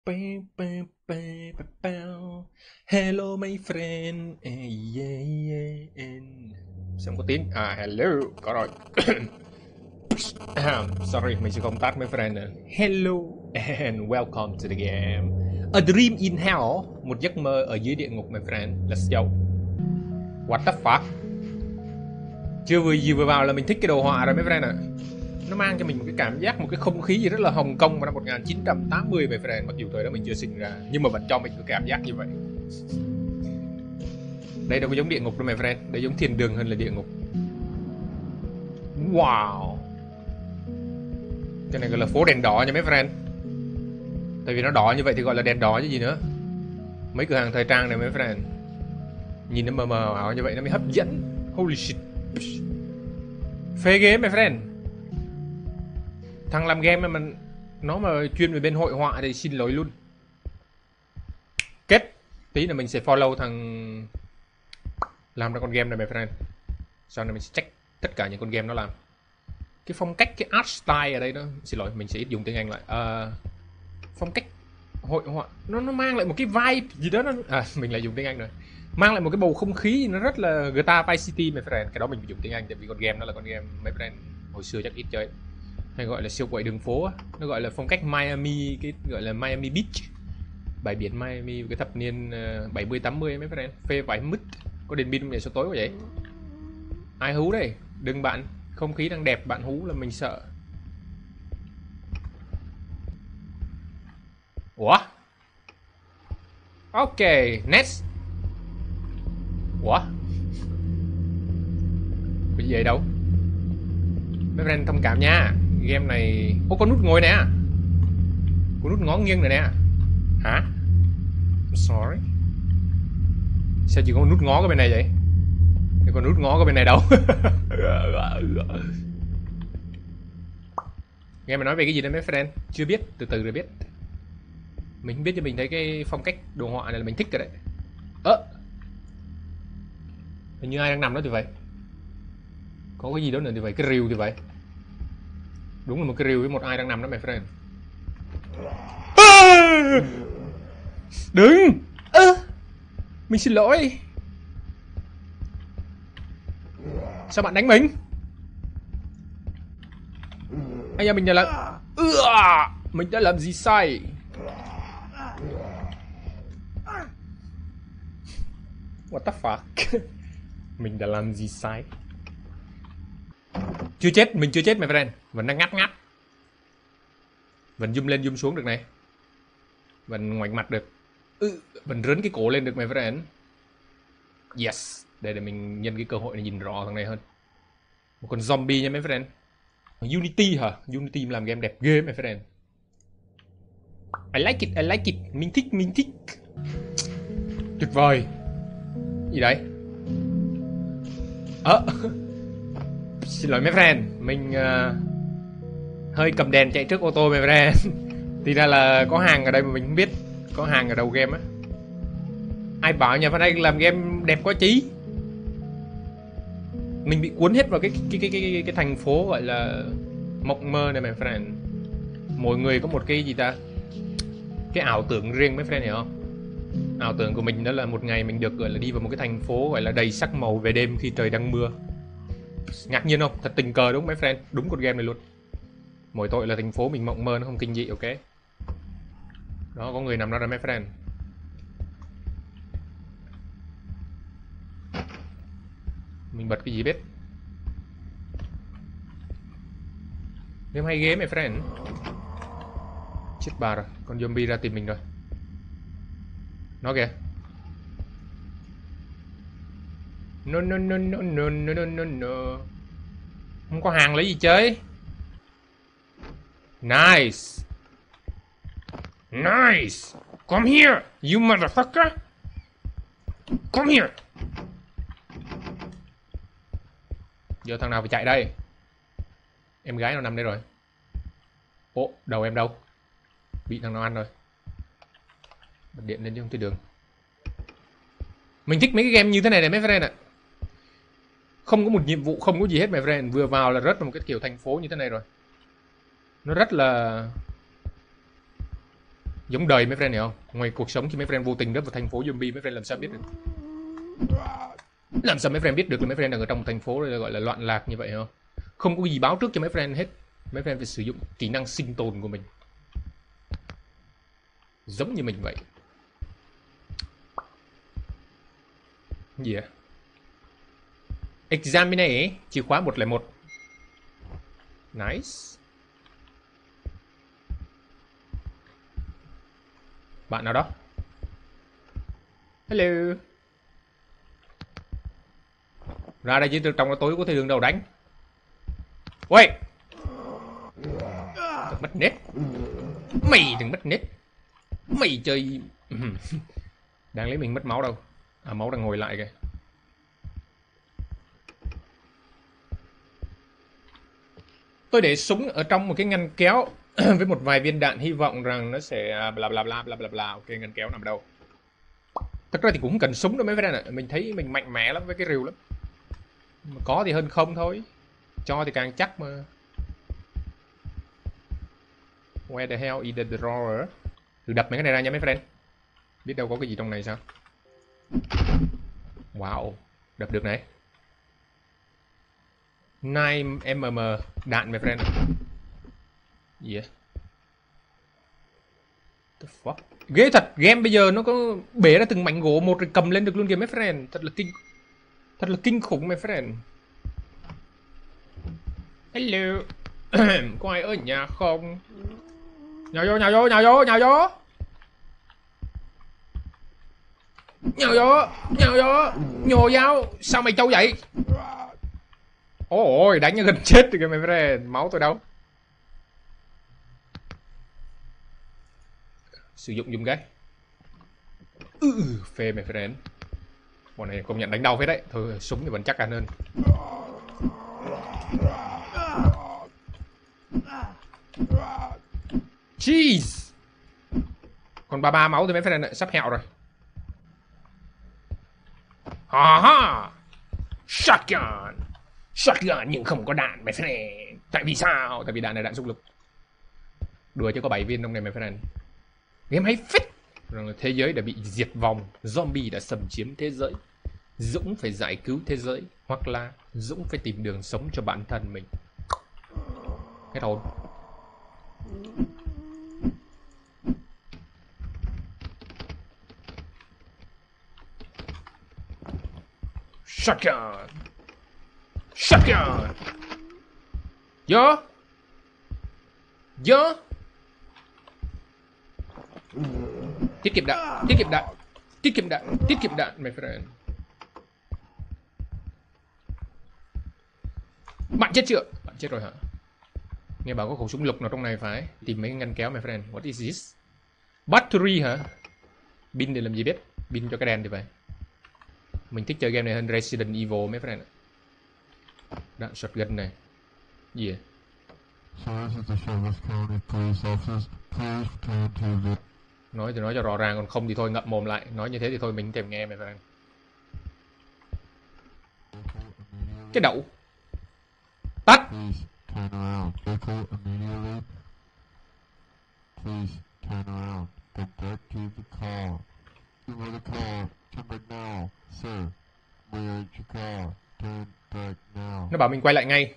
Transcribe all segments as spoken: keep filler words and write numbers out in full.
Bam, bam, bam, bam, bam. Hello my friend. Eh, yeah, yeah, and... Xong có tiếng. À, hello. Có rồi. À, sorry, mình sẽ không tắt my friend nữa. Hello and welcome to the game. A dream in hell. Một giấc mơ ở dưới địa ngục my friend. Let's go. What the fuck? Chưa vừa gì vừa vào là mình thích cái đồ họa rồi mấy friend ạ. Nó mang cho mình một cái cảm giác, một cái không khí gì rất là Hồng Kông vào năm một nghìn chín trăm tám mươi về friend, mặc dù thời đó mình chưa sinh ra nhưng mà vẫn cho mình cái cảm giác như vậy. Đây đâu có giống địa ngục đâu my friend, đây giống thiên đường hơn là địa ngục. Wow, cái này gọi là phố đèn đỏ nha mấy friend, tại vì nó đỏ như vậy thì gọi là đèn đỏ chứ gì nữa. Mấy cửa hàng thời trang này mấy friend, nhìn nó mờ mờ ảo như vậy nó mới hấp dẫn. Holy shit, phê ghê my friend. Thằng làm game mà mình nó mà chuyên về bên hội họa thì xin lỗi luôn. Kết tí là mình sẽ follow thằng làm ra con game này my friend, sau này mình sẽ check tất cả những con game nó làm. Cái phong cách, cái art style ở đây đó, xin lỗi mình sẽ ít dùng tiếng Anh lại. Uh, phong cách hội họa nó nó mang lại một cái vibe gì đó nó... à mình lại dùng tiếng Anh rồi, mang lại một cái bầu không khí nó rất là giê tê a Vice City my friend. Cái đó mình phải dùng tiếng Anh tại vì con game nó là con game my friend hồi xưa chắc ít chơi, hay gọi là siêu quậy đường phố á. Nó gọi là phong cách Miami, cái gọi là Miami Beach, bãi biển Miami cái thập niên uh, bảy mươi tám mươi mấy friend. Phê vải mứt. Có đèn pin không vậy, sao tối quá vậy? Ai hú đây? Đừng bạn, không khí đang đẹp bạn hú là mình sợ. Ủa? Ok, next. Ủa? Cái gì vậy đâu? Mấy friend thông cảm nha. Game này... Ô, có nút ngồi nè. Có nút ngó nghiêng này nè. Hả? I'm sorry. Sao chỉ có nút ngó cái bên này vậy? Để còn nút ngó cái bên này đâu. Nghe mà nói về cái gì đấy mấy friend? Chưa biết, từ từ rồi biết. Mình không biết cho mình thấy cái phong cách đồ họa này là mình thích rồi đấy. Ơ à, hình như ai đang nằm đó thì vậy. Có cái gì đó nữa thì vậy, cái rìu thì vậy. Đúng là một cái rìu với một ai đang nằm đó my friend. À! Đừng! À! Mình xin lỗi. Sao bạn đánh mình? Anh em mình đã làm... Mình đã làm gì sai? What the fuck? Mình đã làm gì sai? Chưa chết, mình chưa chết my friend. Vẫn đang ngắt ngắt. Vẫn zoom lên zoom xuống được này. Vẫn ngoảnh mặt được. Ừ, vẫn rớn cái cổ lên được my friend. Yes. Đây để mình nhân cái cơ hội này nhìn rõ thằng này hơn. Một con zombie nha mấy friend. Unity hả? Unity làm game đẹp ghê my friend. I like it, I like it. Mình thích, mình thích. Tuyệt vời. Gì đấy? Ơ à, xin lỗi mấy friend. Mình uh, hơi cầm đèn chạy trước ô tô mấy friend. Thì ra là có hàng ở đây mà mình không biết. Có hàng ở đầu game á. Ai bảo nhà Phan Anh làm game đẹp quá chí. Mình bị cuốn hết vào cái cái cái cái cái, cái thành phố gọi là mộng mơ này my friend. Mỗi người có một cái gì ta, cái ảo tưởng riêng mấy friend hiểu không? Ảo tưởng của mình đó là một ngày mình được gọi là đi vào một cái thành phố gọi là đầy sắc màu về đêm khi trời đang mưa. Ngạc nhiên không? Thật tình cờ đúng không mấy friend? Đúng con game này luôn. Mỗi tội là thành phố mình mộng mơ nó không kinh dị. Ok. Đó, có người nằm đó rồi mấy friend. Mình bật cái gì biết. Game hay ghê my friend. Chết bà rồi, con zombie ra tìm mình rồi. Nó kìa. No no no no no no no no no. Không có hàng lấy gì chơi. Nice. Nice. Come here, you motherfucker. Come here. Giờ thằng nào phải chạy đây? Em gái nó nằm đây rồi. Ồ, đầu em đâu? Bị thằng nào ăn rồi. Bật điện lên chứ không thấy đường. Mình thích mấy cái game như thế này này mấy friend ạ. Không có một nhiệm vụ, không có gì hết my friend. Vừa vào là rớt vào một cái kiểu thành phố như thế này rồi. Nó rất là Giống đời mấy friend hiểu không? Ngoài cuộc sống khi mấy friend vô tình rớt vào thành phố zombie, mấy friend làm sao biết được? Làm sao mấy friend biết được là mấy friend đang ở trong một thành phố gọi là loạn lạc như vậy không? Không có gì báo trước cho mấy friend hết. Mấy friend phải sử dụng kỹ năng sinh tồn của mình. Giống như mình vậy. Gì à? Examine, chìa khóa một không một. Nice. Bạn nào đó? Hello. Ra đây chứ trong tối có thể đường đầu đánh. Ôi, đừng mất nét. Mày đừng mất nét. Mày chơi. Đang lấy mình mất máu đâu. À, máu đang ngồi lại kìa. Tôi để súng ở trong một cái ngăn kéo với một vài viên đạn, hy vọng rằng nó sẽ bla bla bla bla bla bla. Ok, ngăn kéo nằm đâu? Thật ra thì cũng không cần súng đâu mấy friend ạ. Mình thấy mình mạnh mẽ lắm với cái rìu lắm. Mà có thì hơn không thôi. Cho thì càng chắc mà. Where the hell is the drawer? Thử đập mấy cái này ra nha mấy friend. Biết đâu có cái gì trong này sao? Wow, đập được này. chín mm đạn mấy friend. Yeah. The fuck? Ghê thật, game bây giờ nó có bể ra từng mảnh gỗ một rồi cầm lên được luôn kìa mấy friend. Thật là kinh. Thật là kinh khủng mấy friend. Hello. Có ai ở nhà không? Nhào vô, nhào vô, nhào vô, nhào vô. Nhào vô, nhào vô. Nhồi vào. Sao mày trâu vậy? Ôi, đánh nó gần chết rồi kìa mấy friend. Máu tôi đâu? Sử dụng dùng cái. Ừ, phê mấy friend. Bọn này công nhận đánh đau phết đấy. Thôi súng thì vẫn chắc ăn hơn. Jeez. Còn ba ba máu thì mấy friend này sắp hẹo rồi. Ha ha. Shotgun. Shotgun nhưng không có đạn mấy friend. Tại vì sao? Tại vì đạn này đạn xúc lực. Đùa chứ có bảy viên trong này mấy friend. Game hay phết. Rằng là thế giới đã bị diệt vong. Zombie đã xâm chiếm thế giới. Dũng phải giải cứu thế giới. Hoặc là Dũng phải tìm đường sống cho bản thân mình. Hết hồn. Shotgun. Shotgun. Vô. Vô. Tiết kiệm đạn. Tiết kiệm đạn. Tiết kiệm đạn. Tiết kiệm đạn my friend. Bạn chết chưa? Bạn chết rồi hả? Nghe bảo có khẩu súng lục nào trong này phải. Tìm mấy ngăn kéo my friend. What is this? Battery hả? Pin để làm gì biết. Pin cho cái đèn thì vậy. Mình thích chơi game này hơn Resident Evil mấy friend. Đạn shotgun này. Gì vậy? Nói thì nói cho rõ ràng, còn không thì thôi ngậm mồm lại. Nói như thế thì thôi mình thèm nghe mày friend. Cái đậu. Tắt. Nó bảo mình quay lại ngay.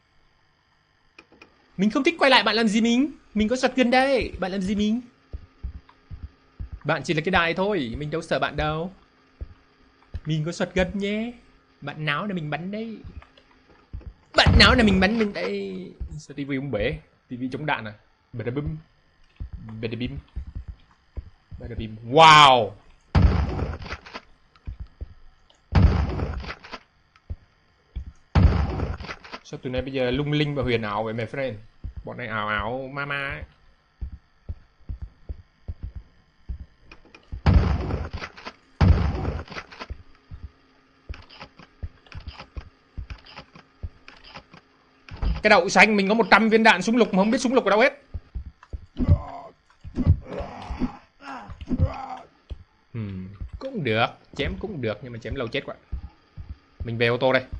Mình không thích quay lại, bạn làm gì mình? Mình có shotgun đây, bạn làm gì mình? Bạn chỉ là cái đài thôi, mình đâu sợ bạn đâu. Mình có shotgun nhé. Bạn náo là mình bắn đây. Bạn náo là mình bắn mình đây. Sao tivi không bể? Tivi chống đạn à? Bada bim. Bada bim. Bada bim. Wow. Sao tụi này bây giờ lung linh và huyền ảo vậy my friend? Bọn này ảo ảo mama ấy. Cái đậu xanh mình có một trăm viên đạn súng lục mà không biết súng lục ở đâu hết. Hmm, cũng được, chém cũng được nhưng mà chém lâu chết quá. Mình về ô tô đây.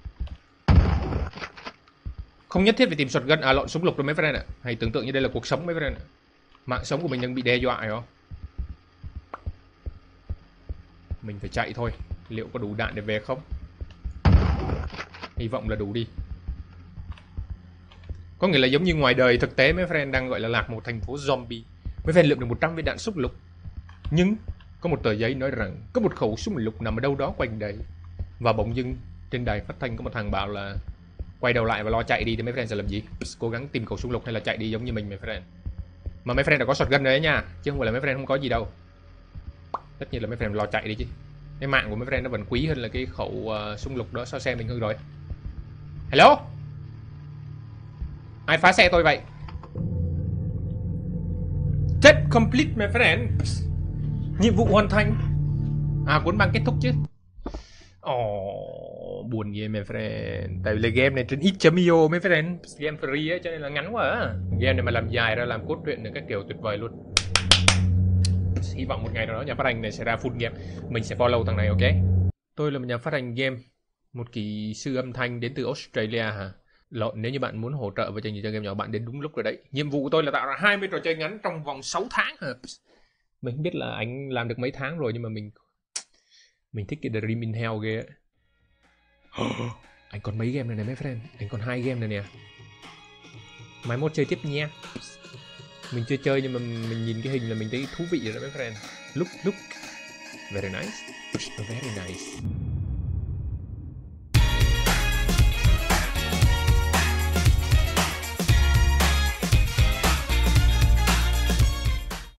Không nhất thiết phải tìm shotgun à lộn súng lục đâu mấy friend ạ. Hãy tưởng tượng như đây là cuộc sống mấy friend ạ. Mạng sống của mình đang bị đe dọa hiểu không? Mình phải chạy thôi. Liệu có đủ đạn để về không? Hy vọng là đủ đi. Có nghĩa là giống như ngoài đời thực tế mấy friend đang gọi là lạc một thành phố zombie. Mấy friend lượm được một trăm viên đạn xúc lục. Nhưng có một tờ giấy nói rằng có một khẩu súng lục nằm ở đâu đó quanh đây. Và bỗng dưng trên đài phát thanh có một thằng bảo là quay đầu lại và lo chạy đi. Thì mấy friend sẽ làm gì? Cố gắng tìm khẩu súng lục hay là chạy đi giống như mình mấy friend? Mà mấy friend đã có shotgun đấy nha, chứ không phải là mấy friend không có gì đâu. Tất nhiên là mấy friend lo chạy đi chứ. Cái mạng của mấy friend nó vẫn quý hơn là cái khẩu uh, súng lục đó. Sao xe mình hư rồi? Hello? Ai phá xe tôi vậy? Test complete my friend. Nhiệm vụ hoàn thành. À, cuốn băng kết thúc chứ. Ồ, oh, buồn ghê my friend. Tại vì là game này trên ít chấm i o mấy friend. Game free ấy, cho nên là ngắn quá à. Game này mà làm dài ra làm cốt truyện được các kiểu tuyệt vời luôn. Hy vọng một ngày nào đó nhà phát hành này sẽ ra full game. Mình sẽ follow thằng này, ok? Tôi là một nhà phát hành game, một kỹ sư âm thanh đến từ Australia hả? Lộn, nếu như bạn muốn hỗ trợ với chơi game nhỏ, bạn đến đúng lúc rồi đấy. Nhiệm vụ của tôi là tạo ra hai mươi trò chơi ngắn trong vòng sáu tháng hả? Mình không biết là anh làm được mấy tháng rồi, nhưng mà mình mình thích cái Dream in Hell ghê ấy. Anh còn mấy game này này mấy friend, anh còn hai game này nè. Mai mốt chơi tiếp nha. Mình chưa chơi nhưng mà mình nhìn cái hình là mình thấy thú vị rồi đó mấy friend. Look, look. Very nice. Very nice.